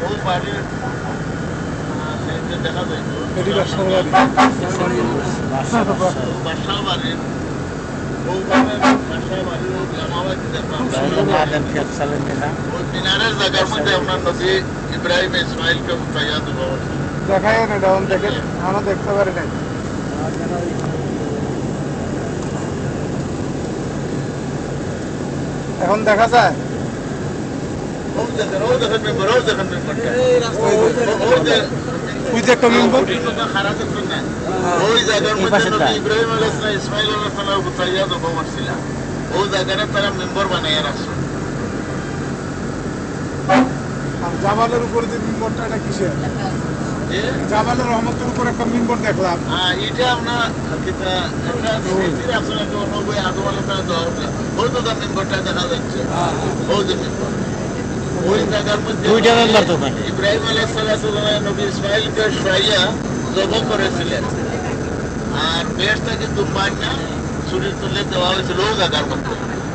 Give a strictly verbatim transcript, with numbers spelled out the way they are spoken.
ও বাড়ির দেখা যায় এটি বাসার বাড়ি বাসা বাড়ির মিনারের জায়গার মধ্যে আপনার নবী ইব্রাহিম ইসমাইলকে উঠাইয়া দেব দেখাই না ডাউন দেখে আমরা দেখতে পারি নাই এখন দেখা যায় ওই যে একটা মেম্বার ওই জায়গার মধ্যে নবী ইব্রাহিম আলাইহিস সালাম ইসমাইল আলাইহিস সালাম উঠাইয়া দেব বলছিল ওই জায়গাটা তারা মেম্বার বানাইয়া রাখছে জামালের উপরে যে মেম্বারটা এটা কিসের জামালের রহমতের উপর একটা মেম্বার দেখলাম হ্যাঁ এটা আমরা এটা একটা স্মৃতির আসলে একটা নব্বই আদম আলাইহিস সালাম ওই তো মেম্বারটা দেখা যাচ্ছে ওই যে মেম্বার ওই জায়গার মধ্যে দুইটা মেম্বার তো ইব্রাহিম আলাইহিস সালাম নবী ইসমাইলকে শুয়াইয়া জবাই করেছিলেন আর বেশটা কিন্তু মাইনা ছুরি তুলে দেওয়া হয়েছিল ওই জায়গার মধ্যে